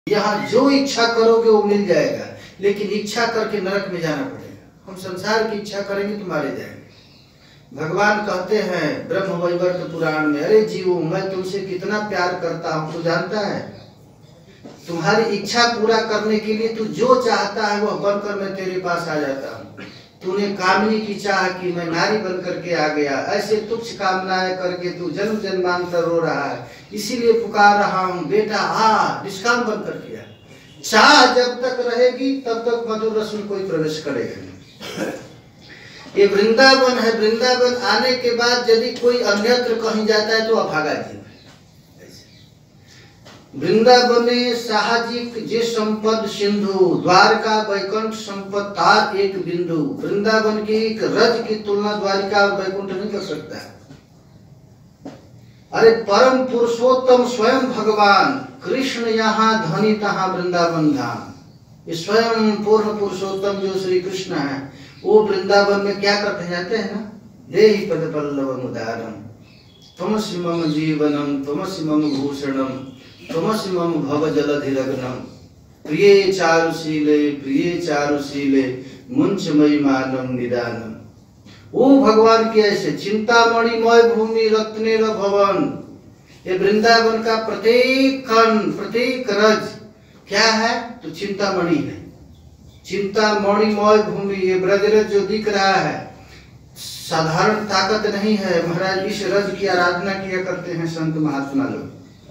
यहाँ जो इच्छा करोगे वो मिल जाएगा, लेकिन इच्छा करके नरक में जाना पड़ेगा। हम संसार की इच्छा करेंगे तो मारे जाएंगे। भगवान कहते हैं ब्रह्म वैवर्त पुराण में, अरे जीवो मैं तुमसे कितना प्यार करता हूँ, तू जानता है? तुम्हारी इच्छा पूरा करने के लिए तू जो चाहता है वह बनकर मैं तेरे पास आ जाता हूँ। तूने कामनी की चाह की, मैं नारी बन करके आ गया। ऐसे तुच्छ कामनाएं करके तू जन्म जन्मांतर रो रहा है, इसीलिए पुकार रहा हूँ, बेटा आ, निष्काम बन करके आ। चाह जब तक रहेगी तब तक मधुर रस में कोई प्रवेश करेगा नहीं। ये वृंदावन है, वृंदावन आने के बाद यदि कोई अन्यत्र कहीं जाता है तो अभागा जीव है। वृंदावने साहजिक जे संपद सिंधु, द्वारका वैकुंठ संपद तार एक बिंदु। वृंदावन की एक रज की तुलना द्वारिका और वैकुंठ नहीं कर सकता। अरे परम पुरुषोत्तम स्वयं भगवान कृष्ण यहाँ धनी तहाँ वृंदावन धाम। ये स्वयं पूर्ण पुरुषोत्तम जो श्री कृष्ण है वो वृंदावन में क्या करते जाते हैं ना, देहि पद पल्लवम उदारम, त्वमसि मम जीवनम त्वमसि मम भूषणम त्वमसि मम भव जलधिरग्नम, प्रिये चारुशीले मुंचमयी मानम निदानम। वो भगवान के ऐसे चिंतामणिमय भूमि रत्नेर भवन। ये वृंदावन का प्रत्येक कण प्रत्येक रज क्या है तो चिंतामणि है। चिंतामणिमय भूमि, ये ब्रजरज जो दिख रहा है साधारण ताकत नहीं है। महाराज इस रज की आराधना किया करते हैं संत महात्मा लोग।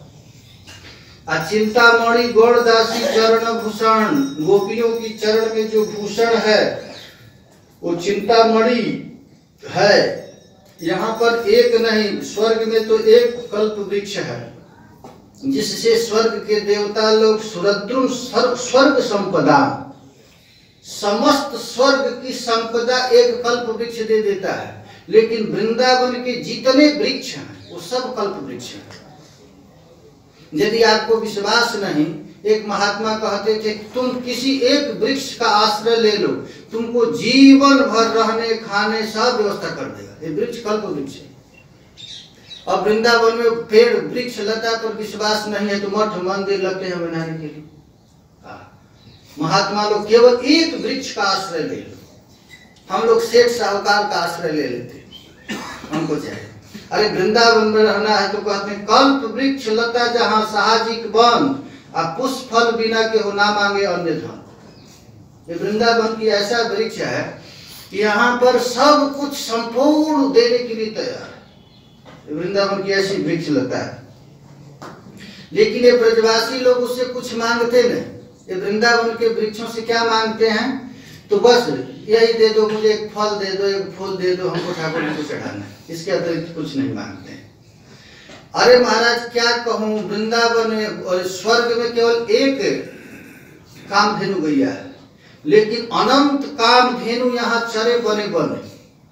चिंतामणि गौड़दासी चरण भूषण, गोपियों की चरण में जो भूषण है वो चिंतामणि है। यहाँ पर एक नहीं, स्वर्ग में तो एक कल्प वृक्ष है जिससे स्वर्ग के देवता लोग सुरद्रुम स्वर्ग संपदा, समस्त स्वर्ग की संपदा एक कल्प वृक्ष दे देता है। लेकिन वृंदावन के जितने वृक्ष हैं वो सब कल्प वृक्ष हैं। यदि आपको विश्वास नहीं, एक महात्मा कहते थे तुम किसी एक वृक्ष का आश्रय ले लो, तुमको जीवन भर रहने खाने सब व्यवस्था कर देगा। ये वृक्ष कल्प वृक्ष है। और वृंदावन में पेड़ वृक्ष लता पर विश्वास नहीं है तो मठ मंदिर लगते हैं बनाने के लिए। महात्मा लोग केवल एक वृक्ष का आश्रय ले लो। हम लोग सेठ साहूकार का आश्रय ले लेते, हमको चाहिए। अरे वृंदावन में रहना है तो कहते हैं कल्प वृक्ष लता जहाँ साहजिक वन, अब पुष्प फल बिना के हो ना मांगे अन्य धन। ये वृंदावन की ऐसा वृक्ष है कि यहाँ पर सब कुछ संपूर्ण देने के लिए तैयार है। वृंदावन की ऐसी वृक्ष लता है। लेकिन ये ब्रजवासी लोग उससे कुछ मांगते नहीं। ये वृंदावन के वृक्षों से क्या मांगते हैं तो बस यही दे दो, मुझे एक फल दे दो, एक फूल दे दो, हमको ठाकुर जी को चढ़ाना है, इसके अतिरिक्त कुछ नहीं मांगते। अरे महाराज क्या कहूँ, वृंदावन और स्वर्ग में केवल एक कामधेनु गैया है, लेकिन अनंत कामधेनु यहाँ चरे बने बने।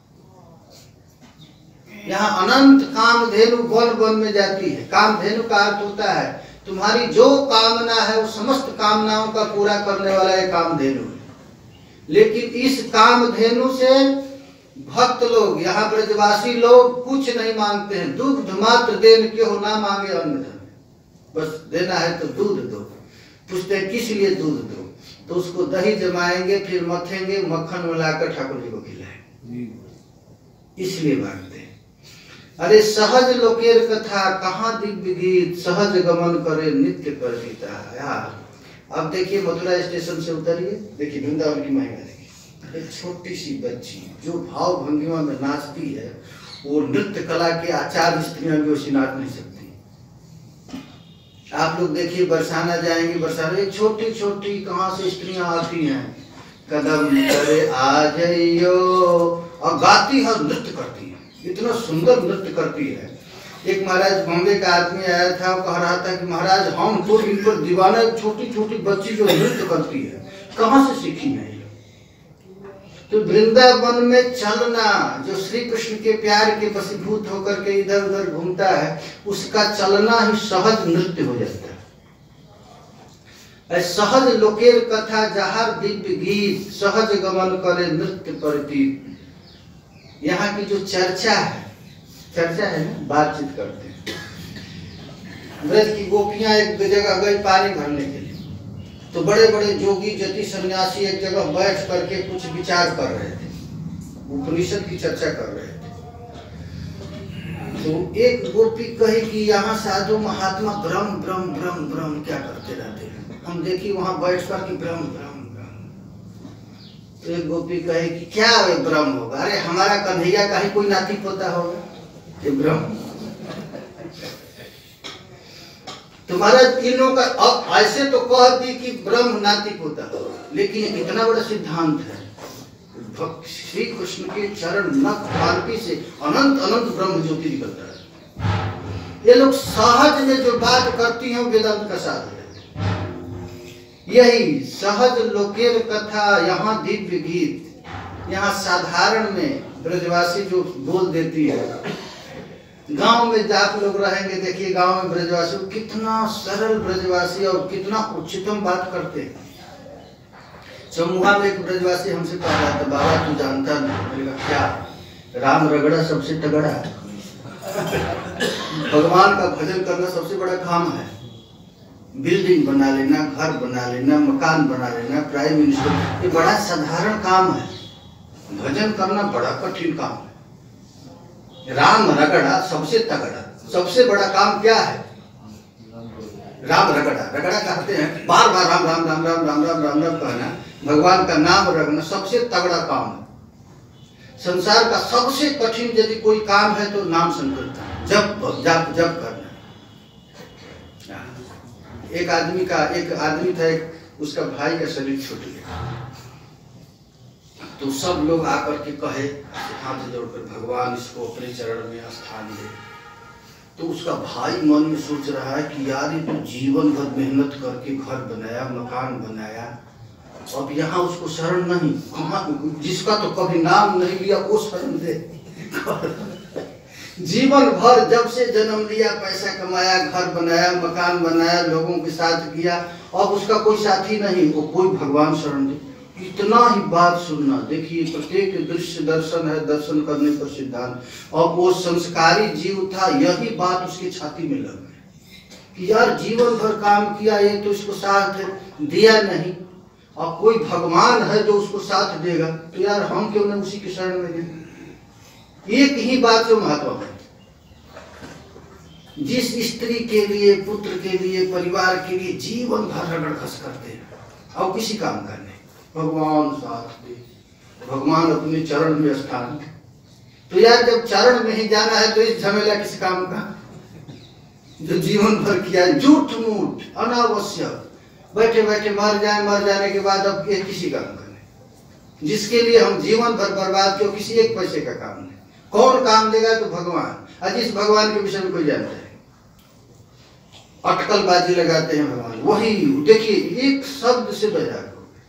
यहाँ अनंत कामधेनु वन वन में जाती है। कामधेनु का अर्थ होता है तुम्हारी जो कामना है वो समस्त कामनाओं का पूरा करने वाला एक कामधेनु है। लेकिन इस कामधेनु से भक्त लोग, यहाँ ब्रजवासी लोग कुछ नहीं मांगते हैं। दुग्ध मात्र देन के हो ना मांगे अन्न धन, बस देना है तो दूध दो। पूछते हैं किस लिए दूध दो, तो उसको दही जमाएंगे फिर मथेंगे, मक्खन मिलाकर ठाकुर जी को खिलाएंगे, इसलिए मांगते हैं। अरे सहज लोकेर कथा कहाँ दिव्य गीत, सहज गमन करे नित्य कर देता है। यार अब देखिए मथुरा स्टेशन से उतरिए, देखिए वृंदावन की महिमा देखिए। एक छोटी सी बच्ची जो भाव भंगिमा में नाचती है, वो नृत्य कला के आचार्य स्त्रियां भी वैसी नाच नहीं सकती। आप लोग देखिए बरसाना जाएंगे, बरसाना एक छोटी छोटी कहाँ से स्त्रियां आती हैं, कदम करे आ जाइयो, और गाती है, नृत्य करती है, इतना सुंदर नृत्य करती है। एक महाराज बॉम्बे का आदमी आया था, वो कह रहा था कि महाराज हम तो इन पर दीवाना, छोटी छोटी बच्ची जो नृत्य करती है कहाँ से सीखी है। तो वृंदावन में चलना, जो श्री कृष्ण के प्यार के वशीभूत होकर के इधर उधर घूमता है, उसका चलना ही सहज नृत्य हो जाता है। सहज लोकेर कथा जहार दिव्य गीत, सहज गमन करे नृत्य प्रतीत। यहाँ की जो चर्चा है ना, बातचीत करते हैं। ब्रज की गोपियां एक जगह गई पानी भरने के लिए, तो बड़े बड़े जोगी जति सन्यासी एक जगह बैठ करके कुछ विचार कर रहे थे, उपनिषद की चर्चा कर रहे थे। तो एक गोपी कही कि यहाँ साधु महात्मा ब्रह्म ब्रह्म ब्रह्म ब्रह्म क्या करते रहते हैं, हम देखिए वहां बैठ कर कि ब्रह्म ब्रह्म ब्रह्म। तो एक गोपी कहे कि क्या वे ब्रह्म होगा, अरे हमारा कन्हैया का ही कोई नाती पोता होगा ये ब्रह्म। तुम्हारा तीनों का अब ऐसे तो कह दी कि ब्रह्म नाती पोता होगा, लेकिन इतना बड़ा सिद्धांत है, श्री कृष्ण के चरण नख कांति से अनंत अनंत ब्रह्म ज्योति निकलता है। ये लोग सहज में जो बात करती हैं वेदांत का साधन है। यही सहज लोकेर कथा, यहाँ दिव्य गीत, यहाँ साधारण में ब्रजवासी जो बोल देती है। गांव में आप लोग रहेंगे, देखिए गांव में ब्रजवासी कितना सरल ब्रजवासी और कितना उच्चतम बात करते हैं। समूहा में एक ब्रजवासी हमसे कह रहा था, बाबा तू जानता नहीं। मैंने कहा क्या? राम रगड़ा सबसे तगड़ा है। भगवान का भजन करना सबसे बड़ा काम है। बिल्डिंग बना लेना, घर बना लेना, मकान बना लेना, प्राइम मिनिस्टर, ये बड़ा साधारण काम है। भजन करना बड़ा कठिन काम है। राम रगड़ा सबसे तगड़ा, सबसे बड़ा काम क्या है? राम रगड़ा, रगड़ा कहते हैं बार बार राम राम राम राम राम राम राम राम कहना, भगवान का नाम रखना सबसे तगड़ा काम है। संसार का सबसे कठिन यदि कोई काम है तो नाम संकीर्तन, जप जप जप करना। एक आदमी था, उसका भाई का शरीर छूट गया, तो सब लोग आकर के कहे हाथ जोड़कर, भगवान इसको अपने चरण में स्थान दे। तो उसका भाई मन में सोच रहा है कि यार ये तो जीवन भर मेहनत करके घर बनाया, मकान बनाया, अब यहाँ उसको शरण नहीं, कहाँ, जिसका तो कभी नाम नहीं लिया वो शरण दे। जीवन भर जब से जन्म लिया, पैसा कमाया, घर बनाया, मकान बनाया, लोगों के साथ किया, अब उसका कोई साथी नहीं, वो कोई भगवान शरण दे। इतना ही बात सुनना। देखिए प्रत्येक दृश्य दर्शन है, दर्शन करने पर सिद्धांत। और वो संस्कारी जीव था, यही बात उसकी छाती में लग गई कि यार जीवन भर काम किया, ये तो इसको साथ दिया नहीं, और कोई भगवान है जो उसको साथ देगा, तो यार हम क्यों न उसी के शरण में दें। एक ही बात जो महत्व है, जिस स्त्री के लिए, पुत्र के लिए, परिवार के लिए जीवन भर रगड़ खस करते हैं और किसी काम का नहीं, भगवान साथ दे, भगवान अपने चरण में स्थान। तो यार जब चरण में ही जाना है तो इस झमेला किस काम का, जो जीवन भर किया, झूठ मूठ अनावश्यक, बैठे बैठे मर जाए, मर जाने के बाद अब ये किसी काम का नहीं, जिसके लिए हम जीवन भर बर्बाद किया, किसी एक पैसे का काम नहीं। कौन काम देगा? तो भगवान। और जिस भगवान के विषय में कोई जानता है, अटकलबाजी लगाते हैं भगवान, वही देखिए एक शब्द से बैराग।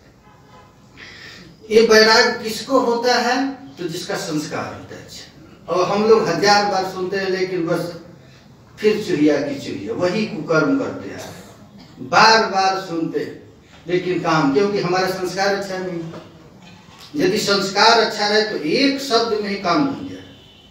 ये बैराग किसको होता है? तो जिसका संस्कार होता है अच्छा। और हम लोग 1000 बार सुनते हैं, लेकिन बस फिर चुहिया की चुहिया, वही कुकर्म करते हैं, बार बार सुनते, लेकिन काम, क्योंकि हमारा संस्कार अच्छा नहीं। यदि संस्कार अच्छा रहे तो एक शब्द में ही काम बन जाए।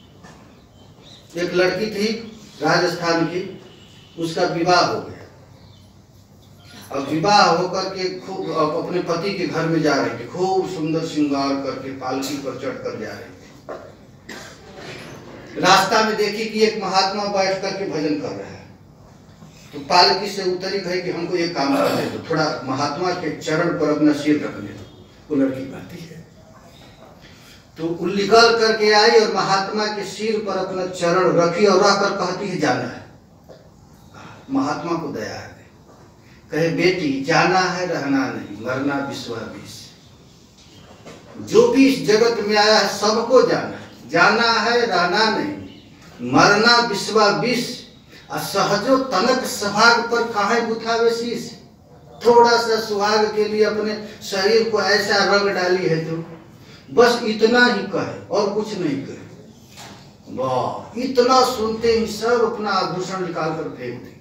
एक लड़की थी राजस्थान की, उसका विवाह हो गया। अब विवाह होकर के खूब अपने पति के घर में जा रही थी, खूब सुंदर श्रृंगार करके पालकी पर चढ़कर जा रही थी। रास्ता में देखी कि एक महात्मा बैठ करके भजन कर रहा है, तो पालकी से उतरी, गई कि हमको ये काम करने दो, थोड़ा महात्मा के चरण पर अपना सिर रखने दो। वो लड़की बाती है, तो वो निकल करके आई और महात्मा के सिर पर अपना चरण रखी और रहकर कहती है जाना है। महात्मा को दया है, कहे बेटी जाना है, रहना नहीं, मरना विश्वास। जो भी इस जगत में आया है सबको जाना है, जाना है, रहना नहीं, मरना विश्वास। सहजो तनक सुहाग पर काहे बुझावे शीश। थोड़ा सा सुहाग के लिए अपने शरीर को ऐसा रंग डाली है, तो बस इतना ही कहे और कुछ नहीं कहे। वाह, इतना सुनते ही सब अपना आभूषण निकाल कर फेंक दे।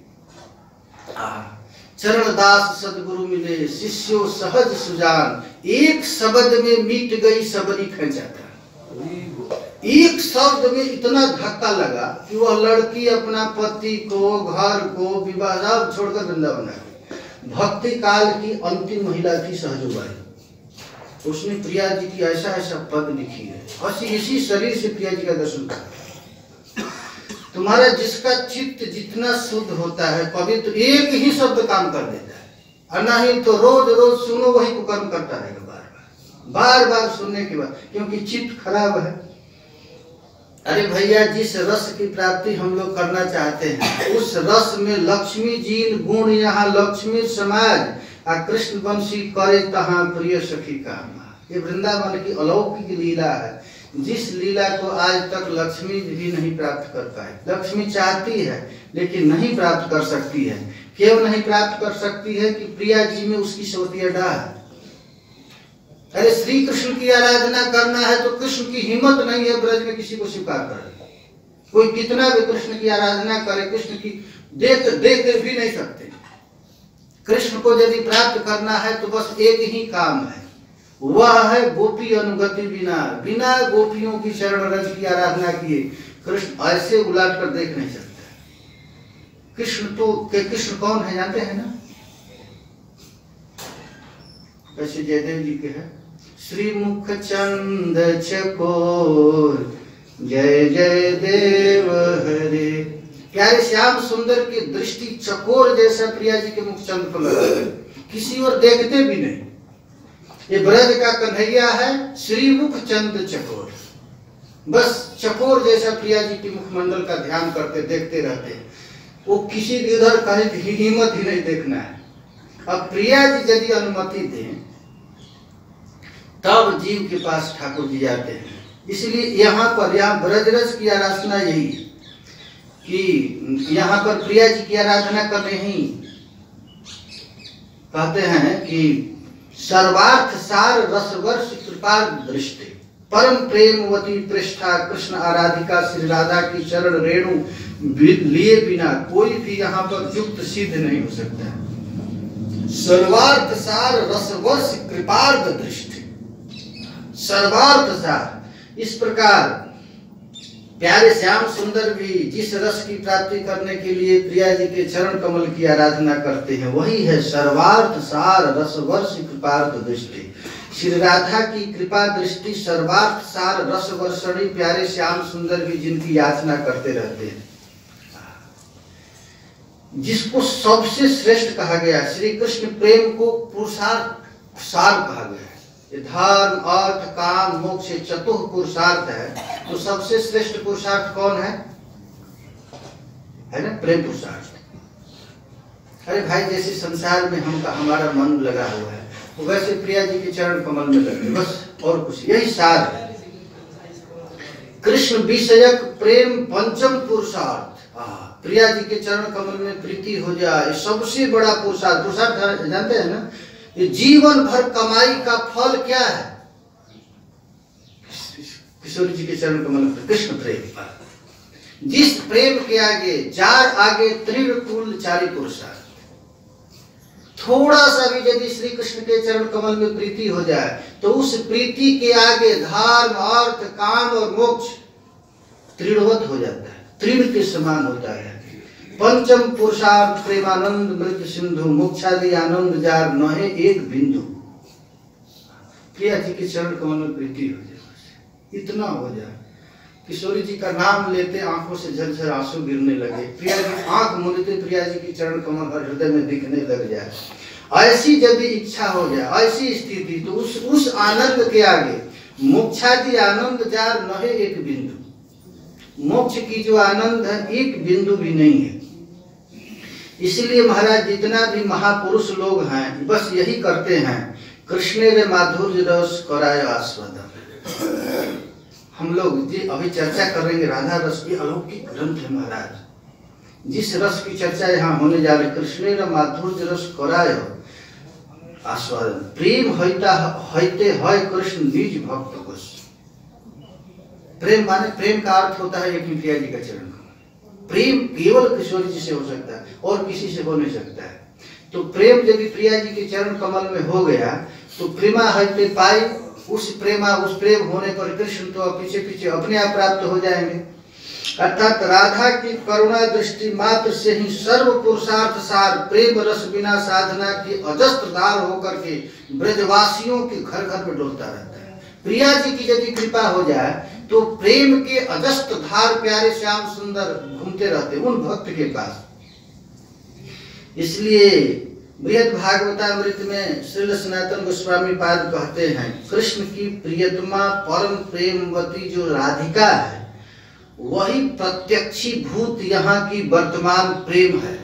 चरणदास सदगुरु मिले, शिष्यो सहज सुजान, एक शब्द में मिट गई सबरी खंचाता। एक शब्द में इतना धक्का लगा कि वह लड़की अपना पति को, घर को, विवाह सब छोड़कर वृंदावन आ गई। भक्ति काल की अंतिम महिला थी सहजोबाई। उसने प्रिया जी की ऐसा ऐसा पद लिखी है, और इसी शरीर से प्रिया जी का दर्शन करा। तुम्हारा जिसका चित्त जितना शुद्ध होता है पवित्र, एक ही शब्द काम कर देता है, और नहीं तो रोज रोज सुनो वही कुकर्म करता रहेगा, बार बार सुनने के बाद, क्योंकि चित्त खराब है। अरे भैया, जिस रस की प्राप्ति हम लोग करना चाहते हैं उस रस में लक्ष्मी जीन गुण यहाँ लक्ष्मी समाज आ कृष्ण वंशी करे तहाँ प्रिय सखी कामा। ये वृंदावन की अलौकिक लीला है, जिस लीला को आज तक लक्ष्मी भी नहीं प्राप्त कर पाए। लक्ष्मी चाहती है लेकिन नहीं प्राप्त कर सकती है। क्यों नहीं प्राप्त कर सकती है? कि प्रिया जी में उसकी सौतिया डाह है। अरे श्री कृष्ण की आराधना करना है तो कृष्ण की हिम्मत नहीं है ब्रज में किसी को स्वीकार करे। कोई कितना भी कृष्ण की आराधना करे, कृष्ण की देख भी नहीं सकते। कृष्ण को यदि प्राप्त करना है तो बस एक ही काम है, वह है गोपी अनुगति बिना, बिना गोपियों की शरण रज की आराधना किए कृष्ण ऐसे उलट कर देख नहीं सकता। कृष्ण कौन है जानते हैं ना? वैसे जयदेव जी के है, श्री मुख चंद चकोर जय जय देव हरे। प्यारे श्याम सुंदर की दृष्टि चकोर जैसा प्रिया जी के मुख चंद पर लगा, किसी और देखते भी नहीं। ये ब्रज का कन्हैया है, श्रीमुख चंद चकोर, बस चकोर जैसा प्रिया जी के मुखमंडल का ध्यान करते देखते रहते हैं। वो किसी इधर कहीं हिम्मत ही नहीं देखना है। अब प्रिया जी यदि अनुमति दें तब जीव के पास ठाकुर जी जाते हैं। इसलिए यहाँ ब्रजरज की आराधना यही है कि यहाँ पर प्रिया जी की आराधना कर रहे ही कहते हैं कि सर्वार्थ सार रसवर्ष कृपा दृष्टि परम प्रेमवती पृष्ठा कृष्ण आराधिका श्री राधा की चरण रेणु लिए बिना कोई भी यहाँ पर युक्त सिद्ध नहीं हो सकता। सर्वार्थ सार रसवर्ष कृपार्थ दृष्टि, सर्वार्थ सार। इस प्रकार प्यारे श्याम सुंदर भी जिस रस की प्राप्ति करने के लिए प्रिया जी के चरण कमल की आराधना करते हैं, वही है सर्वार्थ सार रसवर्ष कृपार्थ दृष्टि। श्री राधा की कृपा दृष्टि सर्वार्थ सार रसवर्षणी प्यारे श्याम सुंदर भी जिनकी याचना करते रहते हैं, जिसको सबसे श्रेष्ठ कहा गया। श्री कृष्ण प्रेम को पुरुषार्थ सार कहा गया है। धर्म अर्थ काम मोक्ष चतुर्थ पुरुषार्थ है, तो सबसे श्रेष्ठ पुरुषार्थ कौन है ना? प्रेम पुरुषार्थ। अरे भाई, जैसे संसार में हमारा मन लगा हुआ है, वैसे प्रिया जी के चरण कमल में लगे, बस और कुछ, यही सार है। कृष्ण विषयक प्रेम पंचम पुरुषार्थ। प्रिया जी के चरण कमल में प्रीति हो जाए, सबसे बड़ा पुरुषार्थ। पुरुषार्थ जानते हैं ना? ये जीवन भर कमाई का फल क्या है? किशोर जी के चरण कमल में कृष्ण प्रेम। जिस प्रेम के आगे जार आगे तृण कुल चारी पुरुषार्थ। थोड़ा सा भी यदि श्री कृष्ण के चरण कमल में प्रीति हो जाए तो उस प्रीति के आगे धर्म अर्थ काम और मोक्ष तृणवत हो जाता है, तृण के समान होता है। पंचम पुरुषार्थ प्रेमानंद मृत सिंधु मोक्षादि आनंद जार नहे एक बिंदु। प्रिया जी के चरण कमल में प्रीति हो जाए, इतना हो जाए। किशोरी जी का नाम लेते आंखों से झरझर आंसू गिरने लगे। प्रिया जी आंख मूंदते प्रिया जी की चरण कमल हर हृदय में दिखने लग जाए। ऐसी यदि इच्छा हो जाए, ऐसी स्थिति, तो उस आनंद के आगे मोक्षादि आनंद जार नहे एक बिंदु। मोक्ष की जो आनंद है एक बिंदु भी नहीं है। इसलिए महाराज जितना भी महापुरुष लोग हैं बस यही करते हैं, कृष्ण रे माधुर्य रस कराय आस्वादन। हम लोग जी अभी चर्चा करेंगे राधा रस की, अलौकिक ग्रंथ है महाराज। जिस रस की चर्चा यहाँ होने जा रही, कृष्ण रे माधुर्य रस कराय आस्वादन। प्रेम हईते है कृष्ण निज भक्त को। प्रेम माने, प्रेम का अर्थ होता है एक प्रिया जी का चरण। प्रेम केवल किशोर जी से हो सकता है और किसी से हो नहीं सकता है। तो प्रेम यदि प्रिया जी के चरण कमल में हो गया तो प्रेमा हईते पाई, उस प्रेम होने पर कृष्ण तो पीछे पीछे अपने आप प्राप्त हो जाएंगे। अर्थात राधा की करुणा दृष्टि मात्र से ही सर्व पुरुषार्थ सार प्रेम रस बिना साधना की अजस्त्र धार होकर के ब्रजवासियों के घर घर में डोलता रहता है। प्रिया जी की यदि कृपा हो जाए तो प्रेम के अजस्त्र धार प्यारे श्याम सुंदर घूमते रहते उन भक्त के पास। इसलिए बृहद भागवतामृत में श्रील सनातन गोस्वामी पाद कहते हैं, कृष्ण की प्रियतमा परम प्रेमवती जो राधिका है वही प्रत्यक्षीभूत यहाँ की वर्तमान प्रेम है।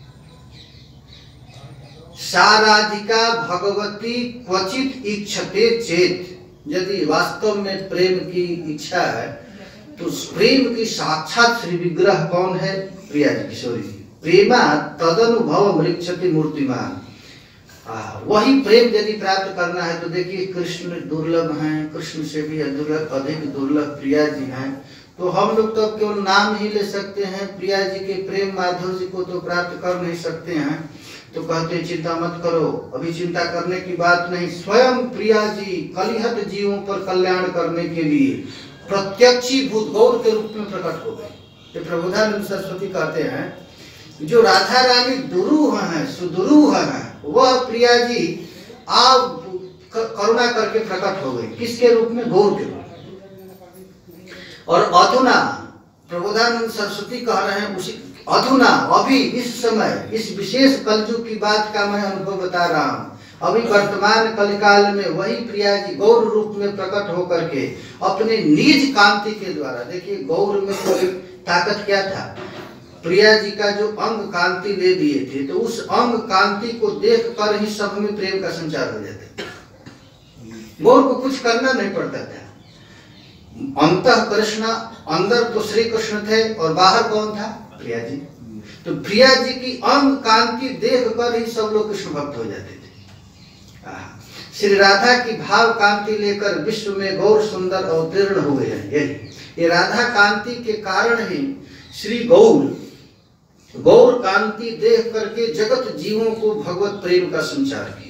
सा राधिका भगवती क्वचित इच्छते चेत। यदि वास्तव में प्रेम की इच्छा है तो उस प्रेम की साक्षात श्री विग्रह कौन है? प्रिया जी, किशोरी जी। प्रेमा तदनुभव मृक्षति मूर्तिमान। वही प्रेम यदि प्राप्त करना है तो देखिए कृष्ण दुर्लभ हैं, कृष्ण से भी अधिक दुर्लभ प्रिया जी हैं। तो हम लोग तो केवल नाम ही ले सकते हैं, प्रिया जी के प्रेम माधुर्य को तो प्राप्त कर नहीं सकते हैं। तो कहते चिंता मत करो, अभी चिंता करने की बात नहीं। स्वयं प्रिया जी कलिहत जीवों पर कल्याण करने के लिए प्रत्यक्षीभूत गौर के रूप में प्रकट हो गए। तो प्रबोधानंद सरस्वती कहते हैं जो राधा रानी दुरूह हैं, सुदुरूह हैं, वह प्रिया जी आप करुणा करके प्रकट हो गई। किसके रूप में? गौर के रूप में। और अधुना प्रबोधानंद सरस्वती कह रहे हैं उसी अधुना, अभी इस समय, इस विशेष कलयुग की बात का मैं अनुभव बता रहा हूँ। अभी वर्तमान कलिकाल में वही प्रिया जी गौर रूप में प्रकट होकर के अपने निज कांति के द्वारा, देखिए गौर में तो ताकत क्या था? प्रिया जी का जो अंग कांति ले दिए थे, तो उस अंग कांति को देख कर ही सब में प्रेम का संचार हो जाता। गौर को कुछ करना नहीं पड़ता था। अंतः कृष्ण, अंदर तो श्री कृष्ण थे और बाहर कौन था? प्रिया जी। तो प्रिया जी की अंग कांति देख कर ही सब लोग कृष्ण भक्त हो जाते थे। श्री राधा की भाव कांति लेकर विश्व में गौर सुंदर अवतीर्ण हुए हैं। यही ये राधा कांति के कारण ही श्री गौर कांति देख करके जगत जीवों को भगवत प्रेम का संचार किया।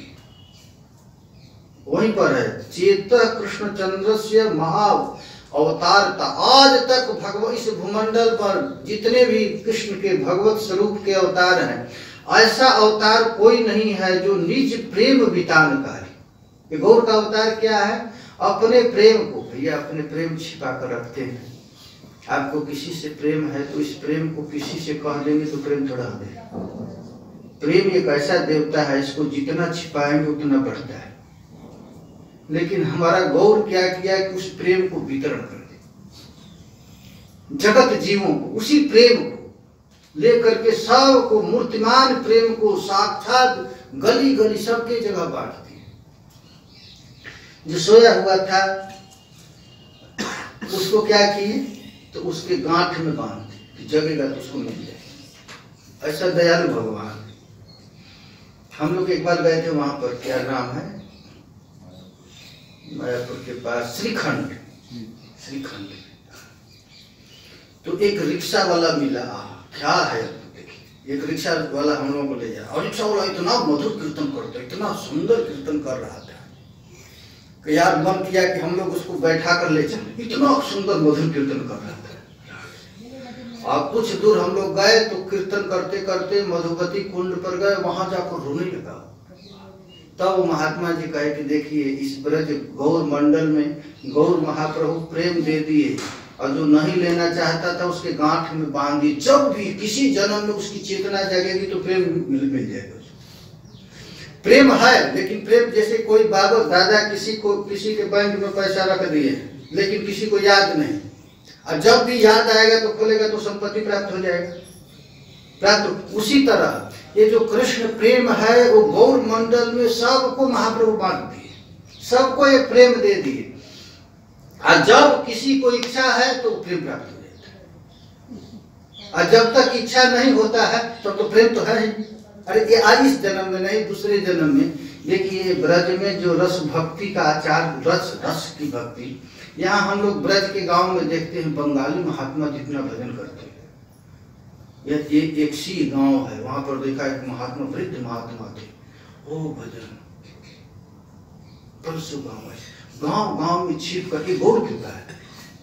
वहीं पर है चेत कृष्ण चंद्र से महा अवतारता। आज तक भगवत इस भूमंडल पर जितने भी कृष्ण के भगवत स्वरूप के अवतार हैं, ऐसा अवतार कोई नहीं है जो निज प्रेम वितानकारी। गौर का अवतार क्या है? अपने प्रेम को, भैया अपने प्रेम छिपा कर रखते हैं। आपको किसी से प्रेम है तो इस प्रेम को किसी से कह देंगे तो प्रेम थोड़ा हो जाएगा। प्रेम एक ऐसा देवता है, इसको जितना छिपाएंगे उतना बढ़ता है। लेकिन हमारा गौर क्या किया कि उस प्रेम को वितरण कर दे जगत जीवों को। उसी प्रेम को लेकर के सब को, मूर्तिमान प्रेम को साक्षात गली गली सबके जगह बांट दिए। जो सोया हुआ था उसको क्या किए? तो उसके गांठ में बांध दिए, जगेगा तो उसको मिल जाए। ऐसा दयालु भगवान। हम लोग एक बार गए थे वहां पर, क्या नाम है, मायापुर के पास श्रीखंड। तो एक रिक्शा वाला मिला। क्या है देखिए, एक रिक्शा वाला हम लोगों को ले जाए और रिक्शा वाला इतना मधुर कीर्तन करता, इतना सुंदर कीर्तन कर रहा था कि यार मन किया कि हम लोग उसको बैठा कर ले चले। इतना सुंदर मधुर कीर्तन कर रहा था। और कुछ दूर हम लोग गए तो कीर्तन करते करते मधुबती कुंड पर गए, वहां जाकर रोने लगा। तब महात्मा जी कहे कि देखिए इस ब्रज गौर मंडल में गौर महाप्रभु प्रेम दे दिए और जो नहीं लेना चाहता था उसके गांठ में बांध दिए। जब भी किसी जन्म में उसकी चेतना जगेगी तो प्रेम मिल जाएगा। प्रेम है, लेकिन प्रेम जैसे कोई बाबा दादा किसी के बैंक में पैसा रख दिए लेकिन किसी को याद नहीं, और जब भी याद आएगा तो खोलेगा तो संपत्ति प्राप्त हो जाएगा प्राप्त। उसी तरह ये जो कृष्ण प्रेम है वो गौर मंडल में सबको महाप्रभु बांट दिए, सबको ये प्रेम दे दिए। और जब किसी को इच्छा है तो प्रेम प्राप्त हो जाता है, और जब तक इच्छा नहीं होता है तब तो प्रेम तो है ही। अरे ये आज इस जन्म में नहीं, दूसरे जन्म में। देखिए ब्रज में जो रस भक्ति का आचार, रस की भक्ति, यहाँ हम लोग ब्रज के गांव में देखते हैं बंगाली महात्मा जितना भजन करते हैं। यह एक सी गांव है, वहां पर देखा एक महात्मा, वृद्ध महात्मा थे, ओ भजन परसों गांव है, गांव गांव में छिप करके गौर कृपा है।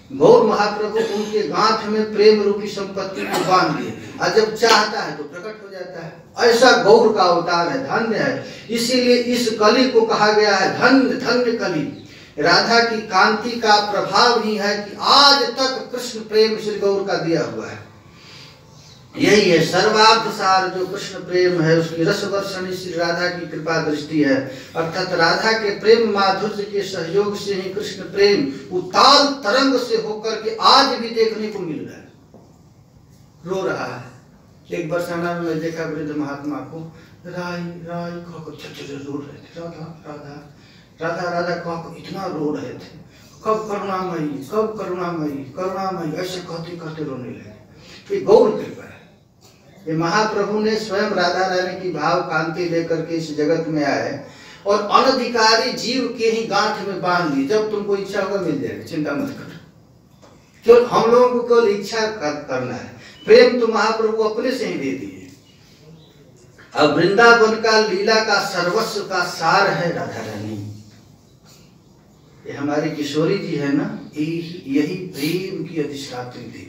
गौर महाप्रभु उनके गांठ में प्रेम रूपी संपत्ति को बांध दिए, और जब चाहता है तो प्रकट हो जाता है। ऐसा गौर का अवतार है, धन्य है। इसीलिए इस कली को कहा गया है धन्य धन्य कली। राधा की कांति का प्रभाव ही है कि आज तक कृष्ण प्रेम श्री गौर का दिया हुआ है। यही है सर्वार्थ सार जो कृष्ण प्रेम है, उसकी रस वर्षणी श्री राधा की कृपा दृष्टि है। अर्थात राधा के प्रेम माधुर्य के सहयोग से ही कृष्ण प्रेम उताल तरंग से होकर के आज भी देखने को मिल रहा है। रो रहा है। एक बरसाना में देखा वृद्ध महात्मा को राय राय रो रहे थे, राधा राधा राधा राधा कह इतना रो रहे थे, कब करुणामयी कब करुणामयी करुणामयी ऐसे कहते कहते रोने लगे। ये गौर कृपा है। ये महाप्रभु ने स्वयं राधा रानी की भाव कांति लेकर के इस जगत में आए और अनधिकारी जीव के ही गांठ में बांध दी। जब तुमको इच्छा होगा मिल जाएगा, चिंता मत करो। केवल हम लोगों को केवल इच्छा करना है। प्रेम तो महाप्रभु अपने से ही दे दिए। अब वृंदावन का लीला का सर्वस्व का सार है राधा रानी। ये हमारी किशोरी जी है ना, यही प्रेम की अधिष्ठात्री देवी।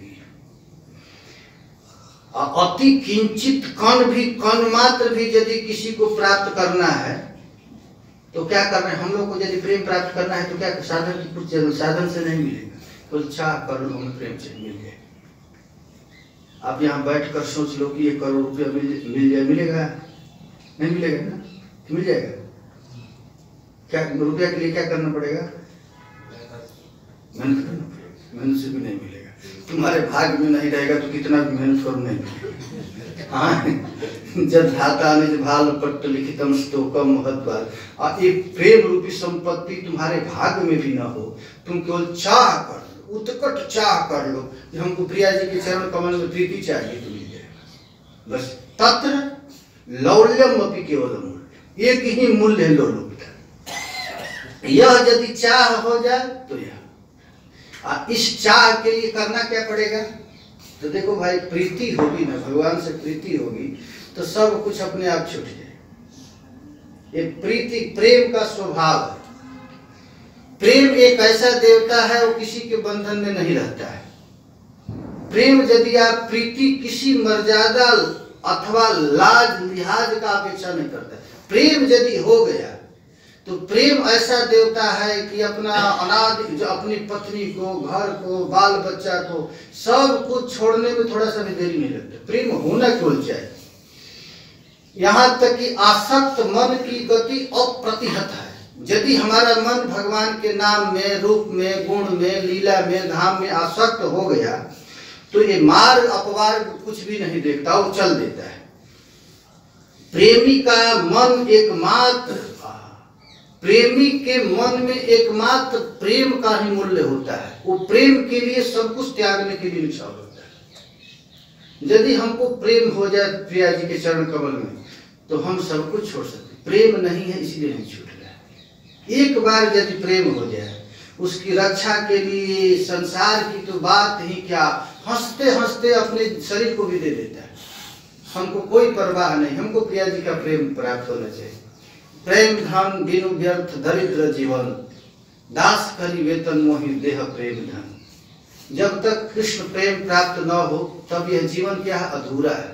अति किंचित कण मात्र भी यदि किसी को प्राप्त करना है तो क्या करना है? हम लोग को यदि प्रेम प्राप्त करना है तो क्या साधन की कुछ साधन से नहीं मिलेगा, तो चाह कर लो हमें प्रेम से मिल जाए। आप यहाँ बैठ कर सोच लो कि 1 करोड़ रुपया मिल जाए, मिलेगा? नहीं मिलेगा ना, मिल जाएगा। क्या रुपया के लिए क्या करना पड़ेगा? मेहनत करना पड़ेगा। मेहनत से भी नहीं मिलेगा। तुम्हारे भाग्य में नहीं रहेगा तो कितना भी मेहनत करो नहीं मिलेगा। हाँ, जब धाता निज भाल पट्ट लिखितम स्तोकम महत्वाल। और एक प्रेम रूपी संपत्ति तुम्हारे भाग्य में भी ना हो, तुम केवल चाह कर लो, उत्कट चाह कर लो कि हमको प्रिया जी के चरण कमल में प्रीति चाहिए तो मिल जाएगा। बस तत्र लौल्यम अपि केवलम, एक ही मूल्य है लोलुपता। यह यदि चाह हो जाए तो यह, इस चाह के लिए करना क्या पड़ेगा? तो देखो भाई, प्रीति होगी ना, भगवान से प्रीति होगी तो सब कुछ अपने आप छूट जाए। ये प्रीति प्रेम का स्वभाव है। प्रेम एक ऐसा देवता है वो किसी के बंधन में नहीं रहता है। प्रेम यदि आप प्रीति किसी मर्यादा अथवा लाज लिहाज का अपेक्षा नहीं करता। प्रेम यदि हो गया तो प्रेम ऐसा देवता है कि अपना अनादि जो अपनी पत्नी को, घर को, बाल बच्चा को, सब कुछ छोड़ने में थोड़ा सा भी देरी नहीं लगता। प्रेम होना क्यों चाहिए। यहाँ तक कि आसक्त मन की गति अप्रतिहत है। यदि हमारा मन भगवान के नाम में, रूप में, गुण में, लीला में, धाम में आसक्त हो गया तो ये मार्ग अपवाद कुछ भी नहीं देखता, वो चल देता है। प्रेमी का मन एकमात्र, प्रेमी के मन में एकमात्र प्रेम का ही मूल्य होता है। वो प्रेम के लिए सब कुछ त्यागने के लिए निछावर होता है। यदि हमको प्रेम हो जाए प्रिया जी के चरण कमल में तो हम सब कुछ छोड़ सकते। प्रेम नहीं है इसलिए नहीं छूट रहा है। एक बार यदि प्रेम हो जाए, उसकी रक्षा के लिए संसार की तो बात ही क्या, हंसते हंसते अपने शरीर को भी दे देता है। हमको कोई परवाह नहीं, हमको प्रिया जी का प्रेम प्राप्त होना चाहिए। प्रेम धन बिनु व्यर्थ दरिद्र जीवन, दास करी वेतन मोहि देह प्रेम धन। जब तक कृष्ण प्रेम प्राप्त न हो तब यह जीवन क्या है? अधूरा है।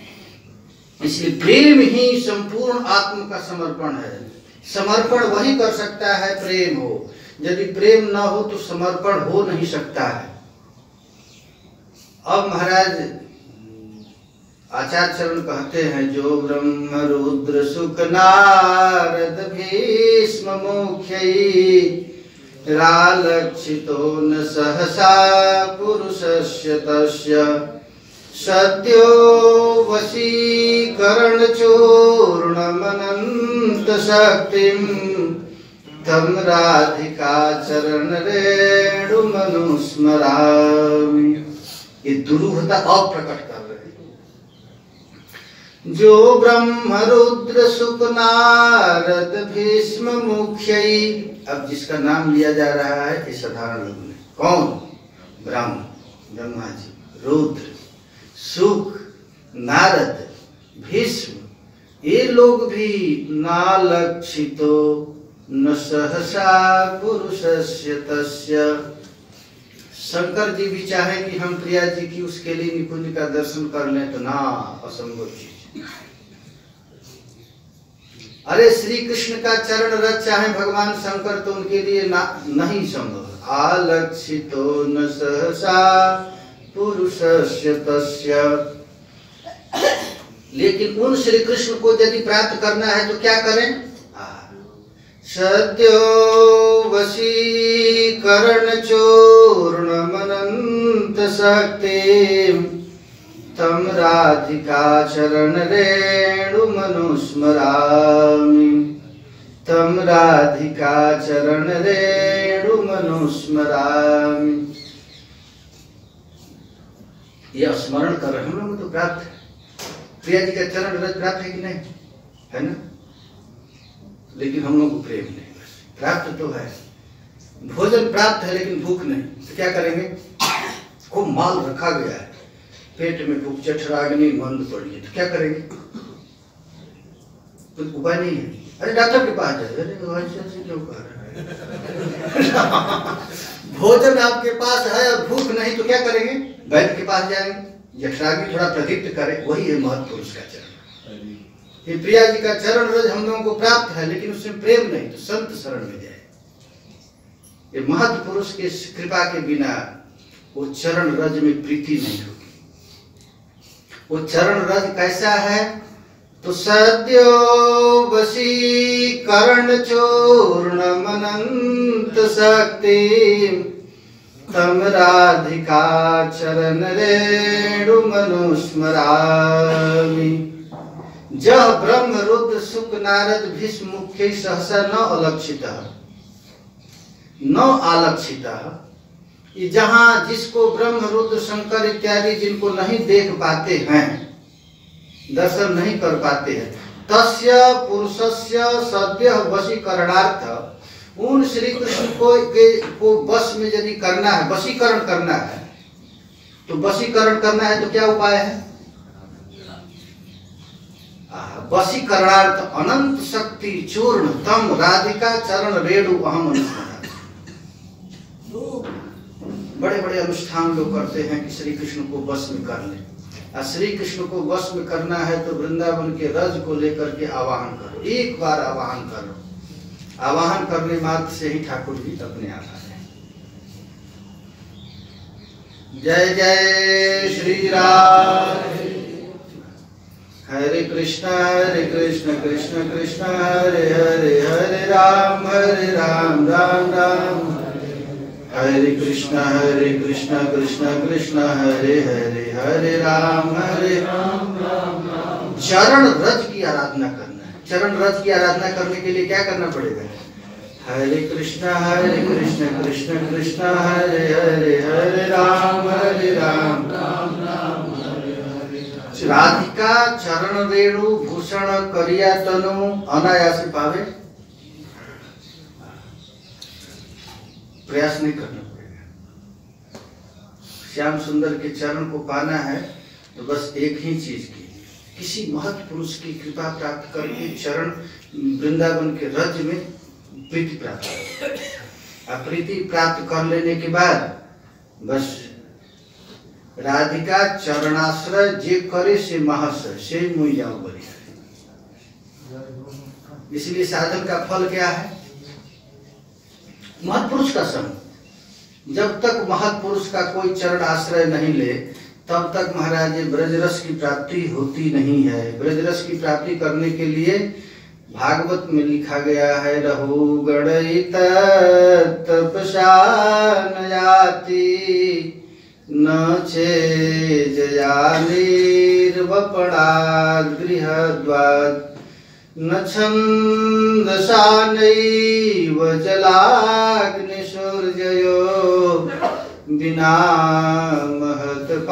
इसलिए प्रेम ही संपूर्ण आत्म का समर्पण है। समर्पण वही कर सकता है प्रेम हो। यदि प्रेम न हो तो समर्पण हो नहीं सकता है। अब महाराज आचार्य चरण कहते हैं, जो ब्रह्म रुद्र शुक नारद भीष्म मुख्यै रालक्षितो न सहसा पुरुषस्य तस्य सत्यो वशीकरण चूर्णमनंत शक्तिं तम राधिका चरण रेणु मनुस्मरामि। ये दुरूहता अप्रकट कर रहे हैं। जो ब्रह्म रुद्र शुक नारद भीष्म मुख्यै, अब जिसका नाम लिया जा रहा है ये साधारण लोग नहीं। कौन? ब्रह्मा जी, रुद्र, शुक, नारद, भीष्म, ये लोग भी नालक्षितो न सहसा पुरुषस्य तस्य शंकर जी भी चाहे कि हम प्रिया जी की उसके लिए निकुंज का दर्शन कर लें तो ना, असंभव चीज। अरे श्री कृष्ण का चरण रज चाहे भगवान शंकर तो उनके लिए नहीं संभव। आलक्षितो न सहसा पुरुषस्य तस्य, लेकिन उन श्री कृष्ण को यदि प्राप्त करना है तो क्या करें? सद्यो वशीकरण चूर्णमनंत शक्ति तम राधिका चरण रेणु मनुस्मरामि, तम राधिका चरण रेणु मनुस्मरामि। यह स्मरण कर रहे हम लोग तो प्राप्त है, प्रिया जी का चरण रज प्राप्त है कि नहीं, है ना? लेकिन हम लोग को प्रेम नहीं, बस प्राप्त तो है, भोजन प्राप्त है लेकिन भूख नहीं, तो क्या करेंगे? खूब माल रखा गया है, पेट में भूख चठराग्नि मंद पड़ी है, तो क्या करेंगे? तो उपाय नहीं है। अरे डॉक्टर के पास जाए, अरे ऐसे क्यों कह रहे हैं? भोजन आपके पास है और भूख नहीं तो क्या करेंगे? वैद्य के पास जाएंगे, जठराग्नि थोड़ा प्रदीप्त करे, वही है महत्पुरुष का चरण। ये प्रिया जी का चरण रज हम लोगों को प्राप्त है लेकिन उसमें प्रेम नहीं, तो संत शरण में जाए। ये महत्पुरुष के कृपा के बिना वो चरण रज में प्रीति नहीं होगी। वो चरण रज कैसा है? तो सद्यो वशीकरण चूर्णमनंत शक्ति तम राधिका चरण रेणु मनुस्मरामि। जह ब्रह्म रुद्र शुक नारद भीष्म मुख्य सहसा न अलक्षित न आलक्षित, जहां जिसको ब्रह्म रुद्र शंकर इत्यादि जिनको नहीं देख पाते हैं, दर्शन नहीं कर पाते हैं, तस्य पुरुषस्य सद्य वशीकरणार्थ उन श्री कृष्ण को वश में यदि करना है, वशीकरण करना है, तो वशीकरण करना है तो क्या उपाय है? वशीकरणार्थ अनंत शक्ति चूर्ण तम राधिका चरण रेणु अहम अनुष्ठान। बड़े बड़े अनुष्ठान लोग करते हैं कि श्री कृष्ण को वश में कर ले। और श्री कृष्ण को वश में करना है तो वृंदावन के रज को लेकर के आवाहन करो, एक बार आवाहन करो। आवाहन करने मात्र से ही ठाकुर जी अपने आप आए। जय जय श्री राम। हरे कृष्ण कृष्ण कृष्ण हरे हरे, हरे राम राम राम हरे कृष्ण कृष्ण कृष्ण हरे हरे, हरे राम राम। चरण रज की आराधना करना है। चरण रज की आराधना करने के लिए क्या करना पड़ेगा? हरे कृष्ण कृष्ण कृष्ण हरे हरे, हरे राम राम। राधिका चरण रेणु भूषण करिया तनु अनायास पावे। प्रयास नहीं करना पड़ेगा। श्याम सुंदर के चरण को पाना है तो बस एक ही चीज की, किसी महत्पुरुष की कृपा प्राप्त करके चरण वृंदावन के रज में प्रीति प्राप्त कर। प्रीति प्राप्त कर लेने के बाद बस राधिका चरणाश्रय जे करे से महाशय से मुई जाओ बड़ी। इसलिए साधन का फल क्या है? महत्पुरुष का संग। जब तक महत्पुरुष का कोई चरण आश्रय नहीं ले तब तक महाराज ब्रजरस की प्राप्ति होती नहीं है। ब्रजरस की प्राप्ति करने के लिए भागवत में लिखा गया है, रहु गणित तपसा न जाति न चे जयानिर्वपणाद् गृहद्वाद न छन्दसा नैव जलाग्निसूर्जयो बिना महत्पादरजोऽभिषेकः।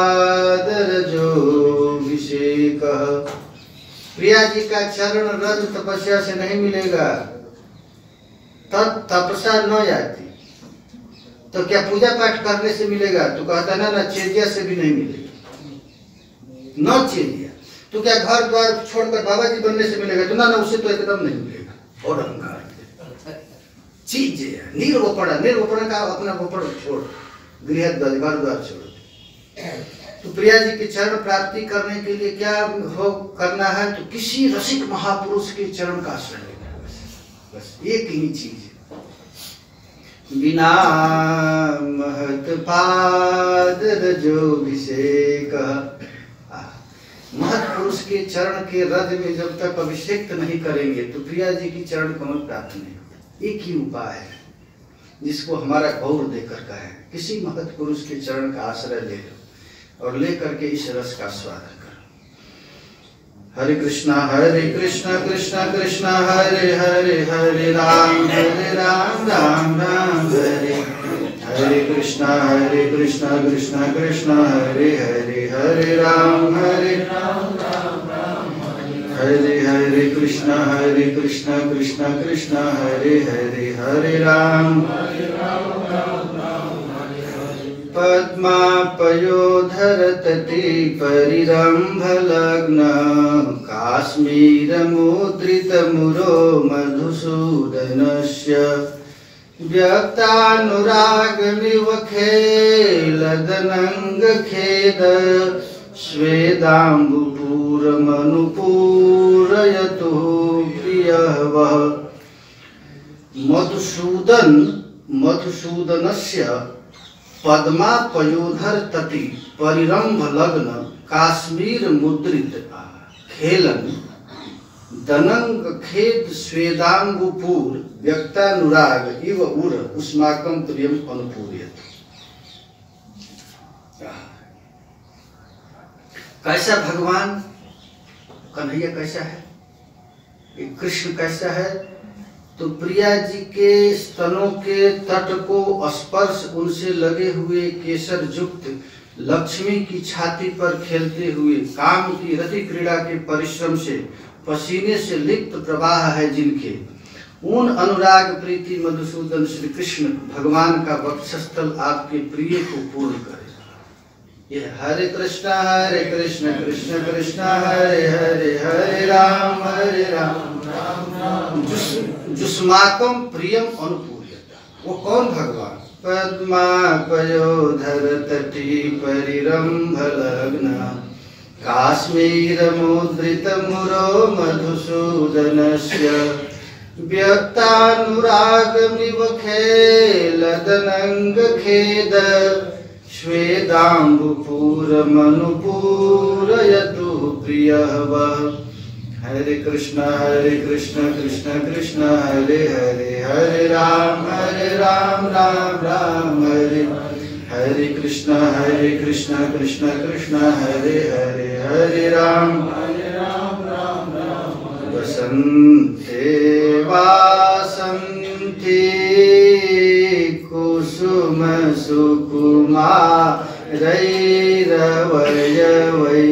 प्रिया जी का चरण रज तपस्या से नहीं मिलेगा, तब तपसा न जाती। तो क्या पूजा पाठ करने से मिलेगा? तो कहता ना चेजिया से भी नहीं मिलेगा। न चेजिया तो क्या घर द्वार छोड़कर बाबा जी बनने से मिलेगा? तो ना उसे तो एकदम नहीं मिलेगा। और अहंकार चीज निर्वपण, निर्वपण का अपना वपड़ छोड़, गृह घर द्वार छोड़ दिया। तो प्रिया जी के चरण प्राप्ति करने के लिए क्या हो करना है? तो किसी रसिक महापुरुष के चरण का आश्रय लेना है। बस एक ही चीज है। बिना महत पाद रजोभिषेक, महत्पुरुष के चरण के रज में जब तक अभिषेक नहीं करेंगे तो प्रिया जी की चरण कमल प्राप्त नहीं होगा। एक ही उपाय है जिसको हमारा गौर देकर का है, किसी महत्पुरुष के चरण का आश्रय ले लो और लेकर के इस रस का स्वादन करो। हरे कृष्णा कृष्णा कृष्णा हरे हरे, हरे राम राम राम हरे हरे, कृष्णा कृष्णा कृष्णा हरे हरे, हरे राम हरे हरे, कृष्णा कृष्णा कृष्णा हरे हरे, हरे राम। पद्मापयोधर तटे परिरंभ लग्न, काश्मीर मुद्रित मुरो मधुसूदनस्य, व्यक्तानुरागमिव खेलदनंग खेद, स्वेदाम्बुपूरमनुपूरयतु प्रियः वः। मधुसूदनस्य पद्मापयोधर तटी परिरंभ लग्न, काश्मीर मुद्रित खेलन दनंग खेद, स्वेदांगुपूर व्यक्तानुराग इव उर उस्माकं प्रियम अनुपूर्यत। कैसा भगवान कन्हैया कैसा है, ये कृष्ण कैसा है? तो प्रिया जी के स्तनों के तट को स्पर्श, उनसे लगे हुए केसर युक्त लक्ष्मी की छाती पर खेलते हुए, काम की रति क्रीड़ा के परिश्रम से पसीने से लिप्त प्रवाह है जिनके, उन अनुराग प्रीति मधुसूदन श्री कृष्ण भगवान का वक्षस्थल आपके प्रिय को पूर्ण करे। ये हरे कृष्णा कृष्ण कृष्ण हरे हरे, हरे राम जुष्माकं प्रियम अनुपूर्यता। वो कौन भगवान? पद्मापयोधर तटी परिरंभ लग्न, काश्मीर मुद्रित मुरो मधुसूदनस्य, व्यक्तानुरागमिव खेलदनंग खेद, स्वेदाम्बुपूरमनुपूरयतु प्रियः वः। हरे कृष्णा कृष्ण कृष्ण हरे हरे, हरे राम राम राम हरे हरे, कृष्णा कृष्ण कृष्ण हरे हरे, हरे राम राम। वसन्ते वासन्ति कुसुम सुकुमारैरवय वै